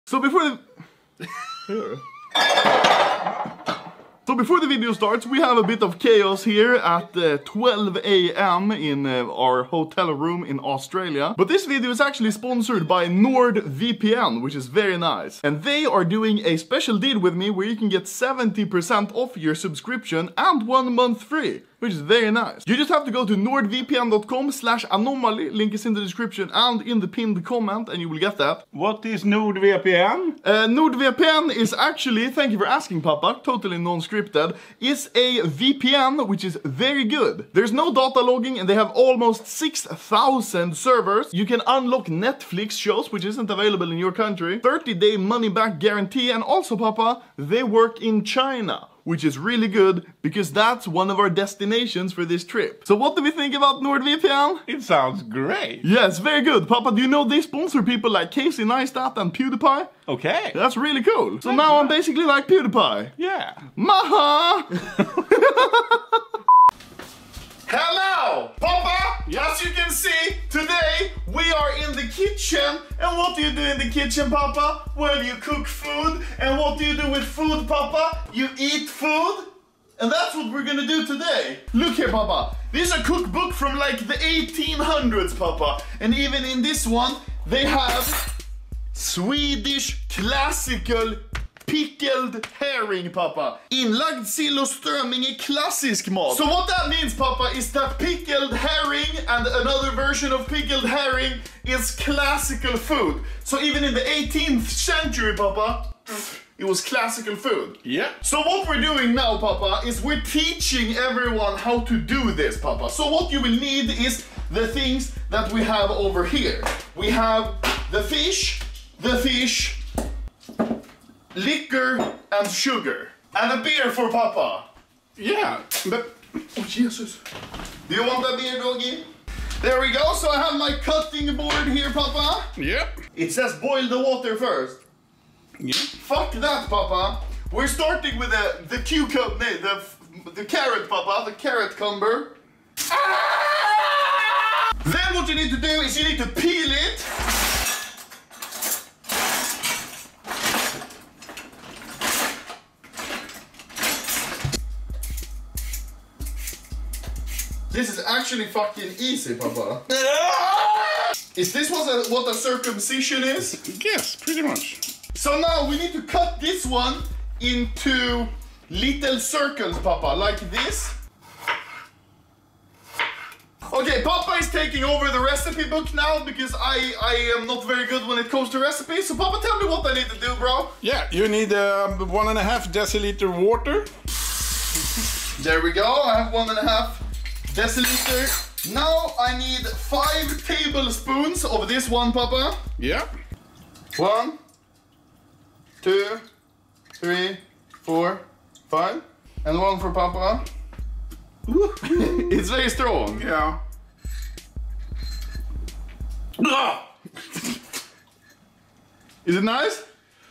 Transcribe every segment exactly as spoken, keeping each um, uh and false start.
So before the... So before the video starts, we have a bit of chaos here at uh, twelve A M in uh, our hotel room in Australia. But this video is actually sponsored by NordVPN, which is very nice. And they are doing a special deal with me where you can get seventy percent off your subscription and one month free, which is very nice. You just have to go to nordvpn.com slash anomaly, link is in the description and in the pinned comment, and you will get that. What is NordVPN? Uh, NordVPN is actually, thank you for asking Papa, totally non-scripted, is a V P N which is very good. There's no data logging and they have almost six thousand servers. You can unlock Netflix shows which isn't available in your country. thirty day money back guarantee, and also Papa, they work in China, which is really good because that's one of our destinations for this trip. So what do we think about NordVPN? It sounds great. Yes, very good. Papa, do you know they sponsor people like Casey Neistat and PewDiePie? Okay. That's really cool. So now I'm basically like PewDiePie. Yeah. Maha! Hello! Papa! As you can see, today we are in the kitchen. And what do you do in the kitchen, Papa? Well, you cook food. And what do you do with food, Papa? You eat food. And that's what we're gonna do today. Look here, Papa. This is a cookbook from like the eighteen hundreds, Papa. And even in this one, they have Swedish classical pickled herring, Papa. Inlagd sill och strömming är klassisk mat. So what that means, Papa, is that pickled herring and another version of pickled herring is classical food. So even in the eighteenth century, Papa, it was classical food. Yeah. So what we're doing now, Papa, is we're teaching everyone how to do this, Papa. So what you will need is the things that we have over here. We have the fish, the fish, liquor and sugar. And a beer for Papa. Yeah, but... Oh, Jesus. Do you want a beer, doggy? There we go. So I have my cutting board here, Papa. Yeah. It says boil the water first. Yeah. Fuck that, Papa. We're starting with the, the cucumber, the, the carrot, Papa, the carrot cumber. Ah! Then what you need to do is you need to peel it. This is actually fucking easy, Papa. Is this what a, what a circumcision is? Yes, pretty much. So now we need to cut this one into little circles, Papa, like this. Okay, Papa is taking over the recipe book now because I, I am not very good when it comes to recipes. So Papa, tell me what I need to do, bro. Yeah, you need uh, one and a half deciliter water. There we go, I have one and a half deciliter. Now I need five tablespoons of this one, Papa. Yeah. One, two, three, four, five. And one for Papa. It's very strong. Yeah. Is it nice?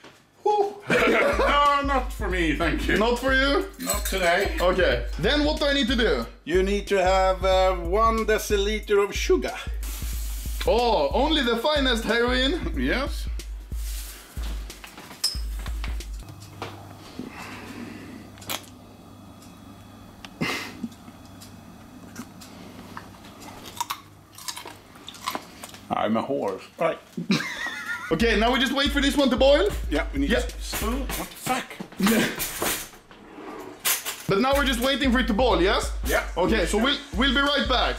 No, not for me, thank you. Not for you? Not today. Okay. Then what do I need to do? You need to have uh, one deciliter of sugar. Oh, only the finest heroin? Yes. I'm a horse. Right. Okay, now we just wait for this one to boil? Yeah, we need Yeah. to spoon. What the fuck? But now we're just waiting for it to boil, yes? Yeah. Okay, so we'll, we'll be right back.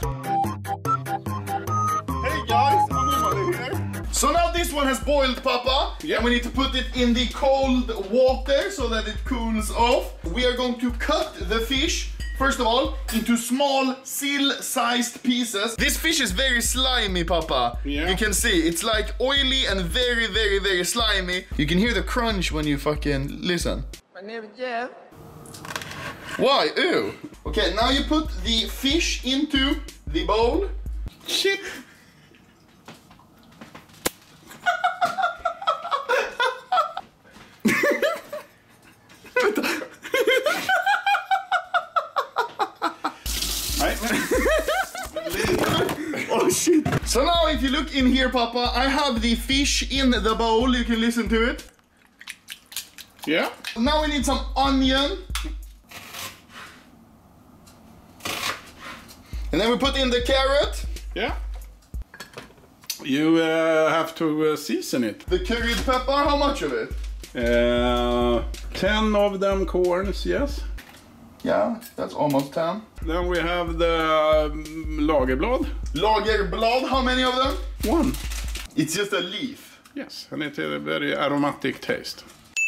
Hey guys, Anomaly here. So now this one has boiled, Papa. Yeah. And we need to put it in the cold water so that it cools off. We are going to cut the fish, first of all, into small sill-sized pieces. This fish is very slimy, Papa. Yeah. You can see, it's like oily and very, very, very slimy. You can hear the crunch when you fucking listen. My name is Jeff. Why? Ew. Okay, now you put the fish into the bowl. Shit. Oh shit. So now if you look in here, Papa, I have the fish in the bowl. You can listen to it. Yeah. Now we need some onion. And then we put in the carrot. Yeah. You uh, have to uh, season it. The curried pepper, how much of it? Uh, ten of them corns, yes. Yeah, that's almost ten. Then we have the um, lagerblad. Lagerblad, how many of them? One. It's just a leaf. Yes, and it's a very aromatic taste.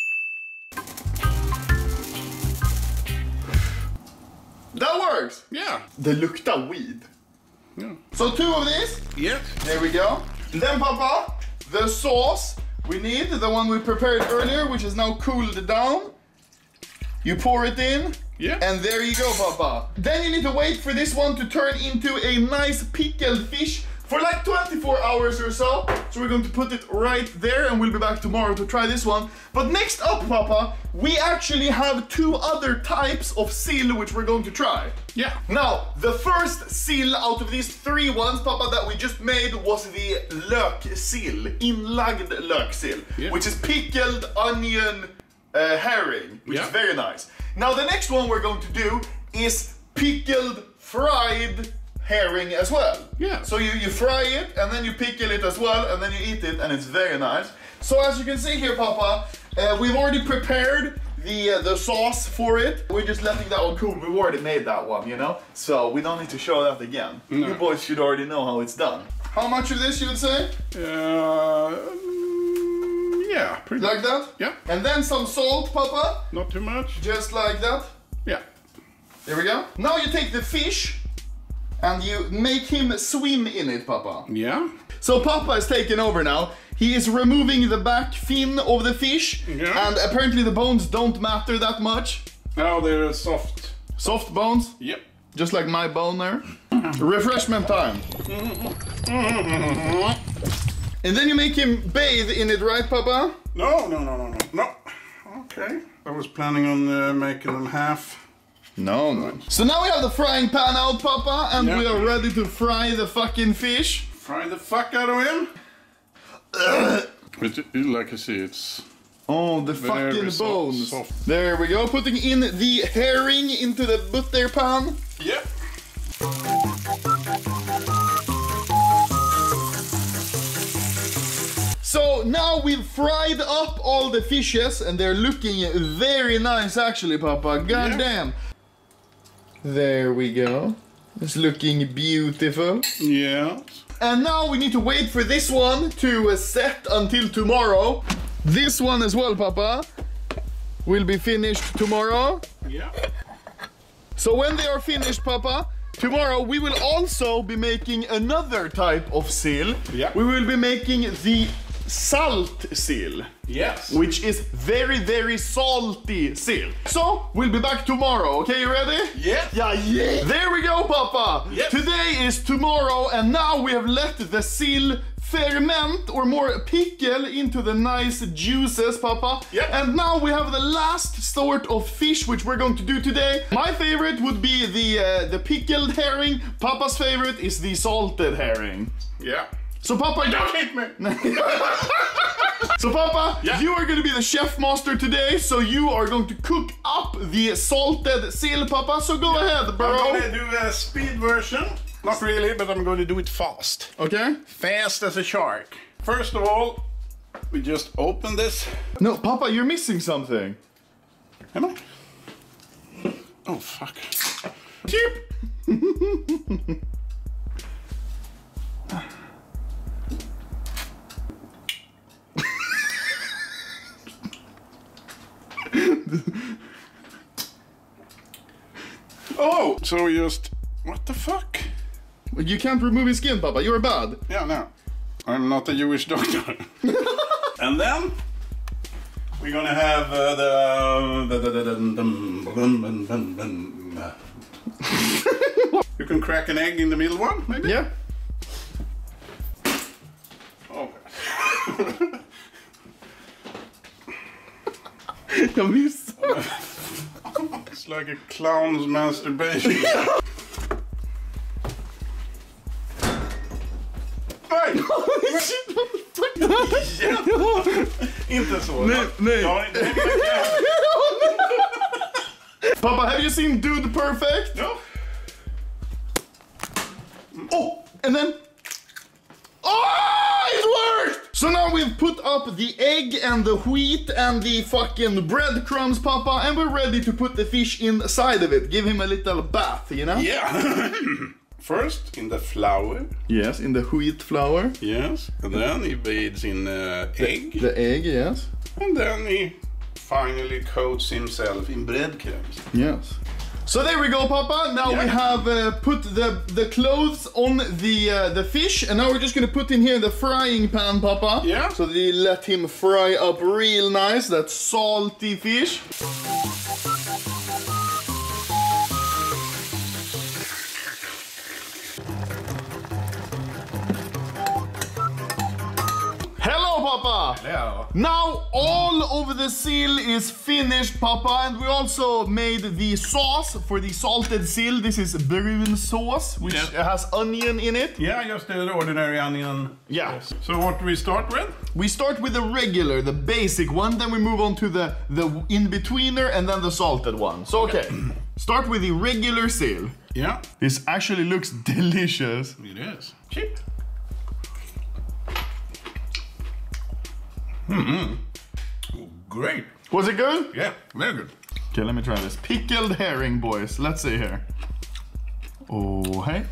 That works! Yeah. Det luktar weed. Yeah. So two of these. Yes. There we go. And then, Papa, the sauce we need, the one we prepared earlier, which is now cooled down. You pour it in. Yeah. And there you go, Papa. Then you need to wait for this one to turn into a nice pickled fish for like twenty-four hours or so. So we're going to put it right there and we'll be back tomorrow to try this one. But next up, Papa, we actually have two other types of sill which we're going to try. Yeah. Now, the first sill out of these three ones, Papa, that we just made was the löksill, Inlagd löksill, Yeah. which is pickled onion uh, herring, which Yeah. is very nice. Now, the next one we're going to do is pickled fried herring as well. Yeah. So you, you fry it and then you pickle it as well and then you eat it and it's very nice. So as you can see here, Papa, uh, we've already prepared the uh, the sauce for it. We're just letting that one cool. We've already made that one, you know? So we don't need to show that again. No. You boys should already know how it's done. How much of this you would say? Uh, yeah, pretty Like that? Yeah. And then some salt, Papa. Not too much. Just like that. Yeah. There we go. Now you take the fish and you make him swim in it, Papa. Yeah. So Papa is taking over now. He is removing the back fin of the fish. Yeah. And apparently the bones don't matter that much. Now they're soft. Soft bones, Yep. just like my bone there. Refreshment time. And then you make him bathe in it, right, Papa? No, no, no, no, no. No. Okay. I was planning on uh, making them half. No, no. So now we have the frying pan out, Papa, and Yeah. we are ready to fry the fucking fish. Fry the fuck out of him. But you- like I see, it's Oh, the Very fucking soft, bones. soft. There we go, putting in the herring into the butter pan. Yep. So now we've fried up all the fishes and they're looking very nice actually, Papa. God Yeah. damn. There we go. It's looking beautiful. Yeah. And now we need to wait for this one to uh, set until tomorrow. This one as well, Papa, will be finished tomorrow. Yeah. So when they are finished, Papa, tomorrow we will also be making another type of sill. Yeah. We will be making the Saltsill, Yes. which is very, very salty sill. So we'll be back tomorrow, okay, you ready? Yeah. Yeah, yeah. There we go, Papa. Yes. Today is tomorrow, and now we have let the sill ferment, or more pickle, into the nice juices, Papa. Yep. And now we have the last sort of fish which we're going to do today. My favorite would be the uh, the pickled herring. Papa's favorite is the salted herring. Yeah. So Papa, Don't hit me. so Papa, Yeah. you are going to be the chef master today. So you are going to cook up the salted sill, Papa. So go ahead, bro. I'm gonna do a speed version. Not really, but I'm going to do it fast. Okay. Fast as a shark. First of all, we just open this. No, Papa, you're missing something. Am I? Oh, fuck. Cheap! Oh, so we just... What the fuck? You can't remove his skin, Papa. You're bad. Yeah, no. I'm not a Jewish doctor. And then we're gonna have uh, the, the, the, the, the, the, the you can crack an egg in the middle one, maybe? Yeah. Oh. Jag missade. It's like a clown's masturbation. Inte så. Nej, nej. Ja, det är Papa, have you seen Dude Perfect? no. Oh, and then... Oh, it worked! So now we've put up the egg and the wheat and the fucking breadcrumbs, Papa, and we're ready to put the fish inside of it. Give him a little bath, you know? Yeah. First in the flour. Yes, in the wheat flour. Yes. And then he bathes in uh, egg. The egg, yes. And then he finally coats himself in breadcrumbs. Yes. So there we go, Papa. Now Yeah. we have uh, put the the clothes on the uh, the fish, and now we're just gonna put in here the frying pan, Papa. Yeah. So they let him fry up real nice. That salty fish. Hello, Papa. Yeah. Now all over the sill is finished, Papa, and we also made the sauce for the salted sill. This is brun sauce, which Yeah. has onion in it. Yeah, just the ordinary onion. Yeah. So what do we start with? We start with the regular, the basic one, then we move on to the, the in-betweener and then the salted one. So, okay, start with the regular sill. Yeah. This actually looks delicious. It is. Cheap. Mm-hmm. Oh, great. Was it good? Yeah, very good. Okay, let me try this. Pickled herring, boys. Let's see here. Oh, hey.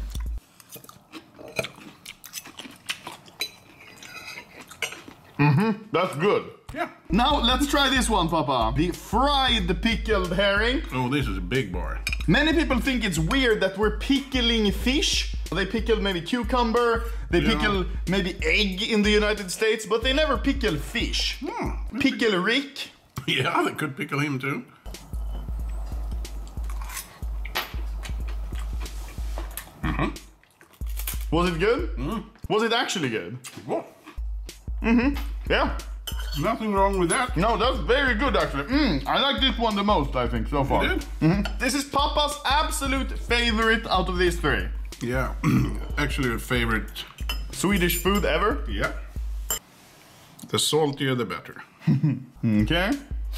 Mm-hmm, that's good. Yeah. Now, let's try this one, Papa. The fried pickled herring. Oh, this is a big bar. Many people think it's weird that we're pickling fish. They pickle maybe cucumber, they Yeah. pickle maybe egg in the United States, but they never pickle fish. Hmm. Pickle Rick. Yeah, they could pickle him too. Mm-hmm. Was it good? Mm. Was it actually good? Well, Yeah. nothing wrong with that. No, that's very good actually. Mm, I like this one the most, I think, so far. You did? Mhm. This is Papa's absolute favorite out of these three. Yeah, actually a favorite. Swedish food ever. Yeah. The saltier the better. Okay.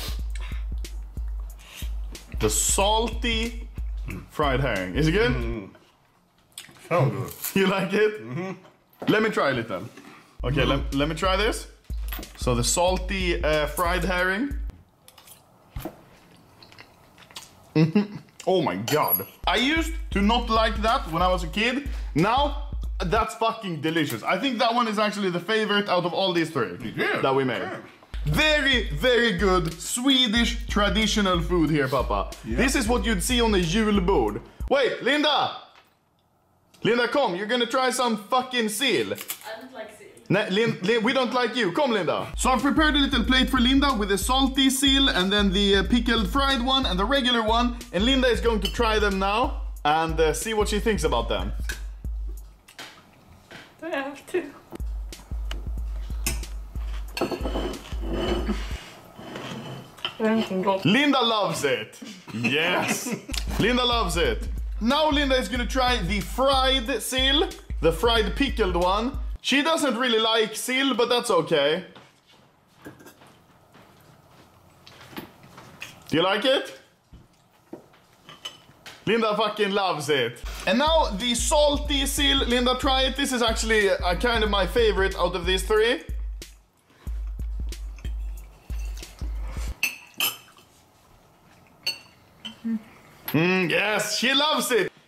The salty fried herring. Is it good? So good. You like it? Let me try a little. Okay, let, let me try this. So the salty uh, fried herring. Mhm. Oh my god. I used to not like that when I was a kid. Now, that's fucking delicious. I think that one is actually the favorite out of all these three Yeah. that we made. Yeah. Very, very good Swedish traditional food here, Papa. Yeah. This is what you'd see on a julbord. Wait, Linda! Linda, come, you're gonna try some fucking seal. I don't like seal. Ne- Lin- Lin- we don't like you. Come, Linda. So I've prepared a little plate for Linda with the salty seal and then the uh, pickled fried one and the regular one. And Linda is going to try them now and uh, see what she thinks about them. Do I have to? Anything gott. Linda loves it. Yes. Linda loves it. Now Linda is gonna try the fried seal, the fried pickled one. She doesn't really like seal, but that's okay. Do you like it? Linda fucking loves it. And now the salty seal. Linda, try it. This is actually uh, kind of my favorite out of these three. Mm, yes, she loves it.